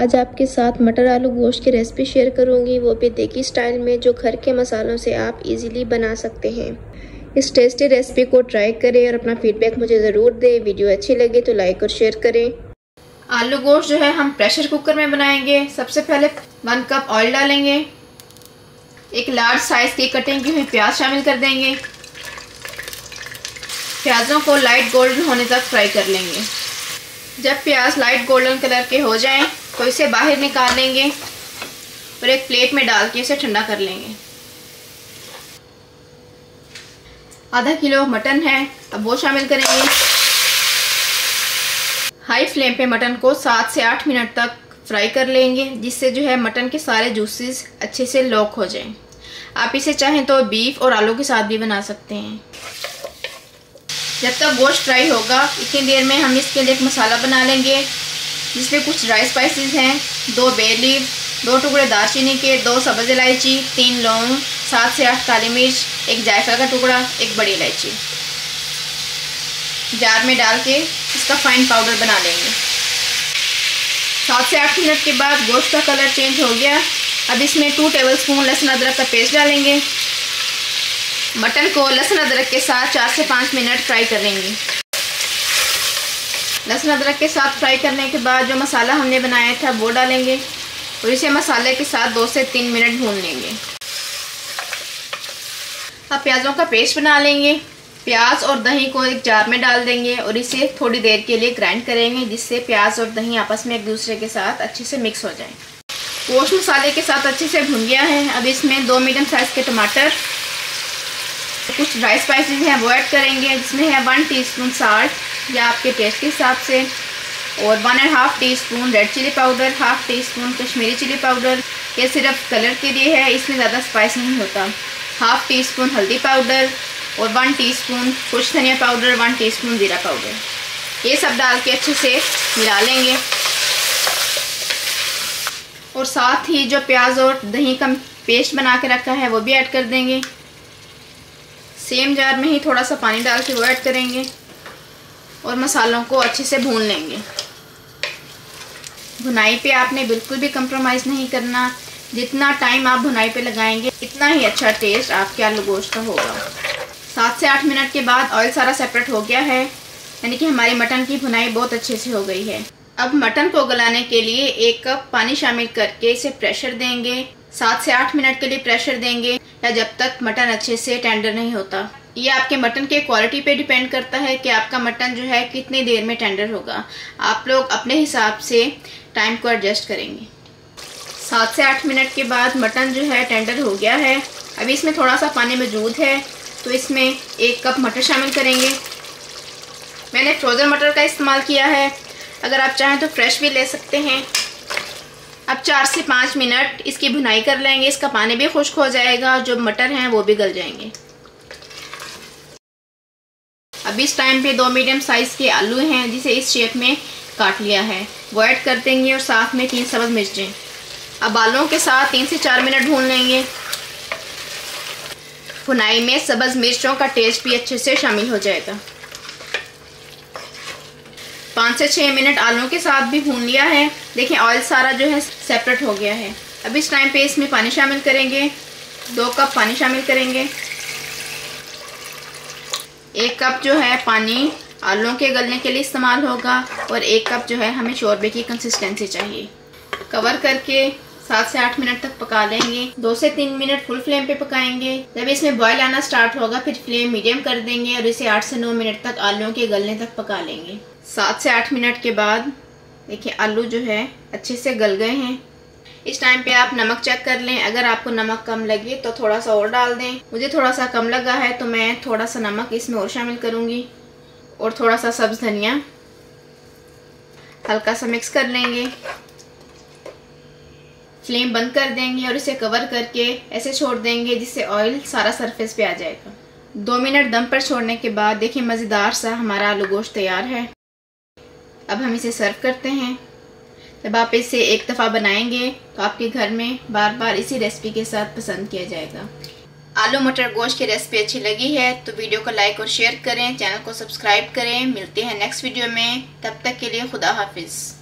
आज आपके साथ मटर आलू गोश्त की रेसिपी शेयर करूंगी, वो भी देगी स्टाइल में, जो घर के मसालों से आप इजीली बना सकते हैं। इस टेस्टी रेसिपी को ट्राई करें और अपना फीडबैक मुझे ज़रूर दें। वीडियो अच्छी लगे तो लाइक और शेयर करें। आलू गोश्त जो है हम प्रेशर कुकर में बनाएंगे। सबसे पहले 1 कप ऑयल डालेंगे। एक लार्ज साइज की कटिंग की हुई प्याज शामिल कर देंगे। प्याजों को लाइट गोल्डन होने तक फ्राई कर लेंगे। जब प्याज लाइट गोल्डन कलर के हो जाएं तो इसे बाहर निकाल लेंगे और एक प्लेट में डाल के इसे ठंडा कर लेंगे। आधा किलो मटन है, अब वो शामिल करेंगे। हाई फ्लेम पे मटन को 7 से 8 मिनट तक फ्राई कर लेंगे, जिससे जो है मटन के सारे जूसेस अच्छे से लॉक हो जाएं। आप इसे चाहें तो बीफ और आलू के साथ भी बना सकते हैं। जब तक गोश्त फ्राई होगा इतनी देर में हम इसके लिए एक मसाला बना लेंगे, जिसमें कुछ ड्राई स्पाइसेस हैं, 2 बे लीफ, 2 टुकड़े दालचीनी के, 2 सब्ज़ इलायची, 3 लौंग, 7 से 8 काली मिर्च, 1 जायफल का टुकड़ा, 1 बड़ी इलायची। जार में डाल के इसका फाइन पाउडर बना लेंगे। 7 से 8 मिनट के बाद गोश्त का कलर चेंज हो गया। अब इसमें 2 टेबलस्पून लहसुन अदरक का पेस्ट डालेंगे। मटन को लहसुन अदरक के साथ 4 से 5 मिनट फ्राई करेंगे। लहसुन अदरक के साथ फ्राई करने के बाद जो मसाला हमने बनाया था वो डालेंगे और इसे मसाले के साथ 2 से 3 मिनट भून लेंगे। अब प्याज़ों का पेस्ट बना लेंगे। प्याज और दही को एक जार में डाल देंगे और इसे थोड़ी देर के लिए ग्राइंड करेंगे, जिससे प्याज और दही आपस में एक दूसरे के साथ अच्छे से मिक्स हो जाए। गोश्त मसाले के साथ अच्छे से भुन गया है। अब इसमें 2 मीडियम साइज़ के टमाटर, कुछ ड्राई स्पाइसेस हैं वो ऐड करेंगे, जिसमें है 1 टीस्पून साल्ट या आपके टेस्ट के हिसाब से, और 1.5 teaspoon red chilli powder, 1/2 teaspoon Kashmiri chilli powder. ये सिर्फ कलर के लिए है, इसमें ज़्यादा स्पाइस नहीं होता। 1/2 टीस्पून हल्दी पाउडर और 1 टीस्पून खुश्क धनिया पाउडर, 1 टीस्पून जीरा पाउडर। ये सब डाल के अच्छे से मिला लेंगे और साथ ही जो प्याज और दही का पेस्ट बना के रखा है वो भी ऐड कर देंगे। सेम जार में ही थोड़ा सा पानी डाल के वो ऐड करेंगे और मसालों को अच्छे से भून लेंगे। भुनाई पे आपने बिल्कुल भी कंप्रोमाइज़ नहीं करना। जितना टाइम आप भुनाई पे लगाएंगे इतना ही अच्छा टेस्ट आपके आलू गोश्त का होगा। 7 से 8 मिनट के बाद ऑयल सारा सेपरेट हो गया है, यानी कि हमारी मटन की भुनाई बहुत अच्छे से हो गई है। अब मटन को गलाने के लिए 1 कप पानी शामिल करके इसे प्रेशर देंगे। 7 से 8 मिनट के लिए प्रेशर देंगे, या जब तक मटन अच्छे से टेंडर नहीं होता। ये आपके मटन के क्वालिटी पे डिपेंड करता है कि आपका मटन जो है कितनी देर में टेंडर होगा। आप लोग अपने हिसाब से टाइम को एडजस्ट करेंगे। 7 से 8 मिनट के बाद मटन जो है टेंडर हो गया है। अभी इसमें थोड़ा सा पानी मौजूद है, तो इसमें 1 कप मटर शामिल करेंगे। मैंने फ्रोज़न मटर का इस्तेमाल किया है, अगर आप चाहें तो फ्रेश भी ले सकते हैं। अब 4 से 5 मिनट इसकी भुनाई कर लेंगे। इसका पानी भी खुश्क हो जाएगा, जो मटर हैं वो भी गल जाएंगे। अब इस टाइम पे 2 मीडियम साइज़ के आलू हैं, जिसे इस शेप में काट लिया है, वो ऐड कर देंगे और साथ में 3 सब्ज़ मिर्चें। अब आलूओं के साथ 3 से 4 मिनट भून लेंगे। भुनाई में सब्ज़ मिर्चों का टेस्ट भी अच्छे से शामिल हो जाएगा। 5 से 6 मिनट आलूओं के साथ भी भून लिया है। देखिए ऑयल सारा जो है सेपरेट हो गया है। अब इस टाइम पे इसमें पानी शामिल करेंगे। 2 कप पानी शामिल करेंगे। 1 कप जो है पानी आलूओं के गलने के लिए इस्तेमाल होगा और 1 कप जो है हमें शोरबे की कंसिस्टेंसी चाहिए। कवर करके 7 से 8 मिनट तक पका लेंगे। 2 से 3 मिनट फुल फ्लेम पे पकाएंगे। जब इसमें बॉयल आना स्टार्ट होगा फिर फ्लेम मीडियम कर देंगे और इसे 8 से 9 मिनट तक आलूओं के गलने तक पका लेंगे। 7 से 8 मिनट के बाद देखिए आलू जो है अच्छे से गल गए हैं। इस टाइम पे आप नमक चेक कर लें। अगर आपको नमक कम लगे तो थोड़ा सा और डाल दें। मुझे थोड़ा सा कम लगा है तो मैं थोड़ा सा नमक इसमें और शामिल करूँगी और थोड़ा सा सब्ज़ धनिया हल्का सा मिक्स कर लेंगे। फ्लेम बंद कर देंगे और इसे कवर करके ऐसे छोड़ देंगे, जिससे ऑयल सारा सरफेस पे आ जाएगा। 2 मिनट दम पर छोड़ने के बाद देखिए मज़ेदार सा हमारा आलू गोश्त तैयार है। अब हम इसे सर्व करते हैं। जब आप इसे एक दफ़ा बनाएंगे तो आपके घर में बार बार इसी रेसिपी के साथ पसंद किया जाएगा। आलू मटर गोश्त की रेसिपी अच्छी लगी है तो वीडियो को लाइक और शेयर करें, चैनल को सब्सक्राइब करें। मिलते हैं नेक्स्ट वीडियो में, तब तक के लिए खुदा हाफिज़।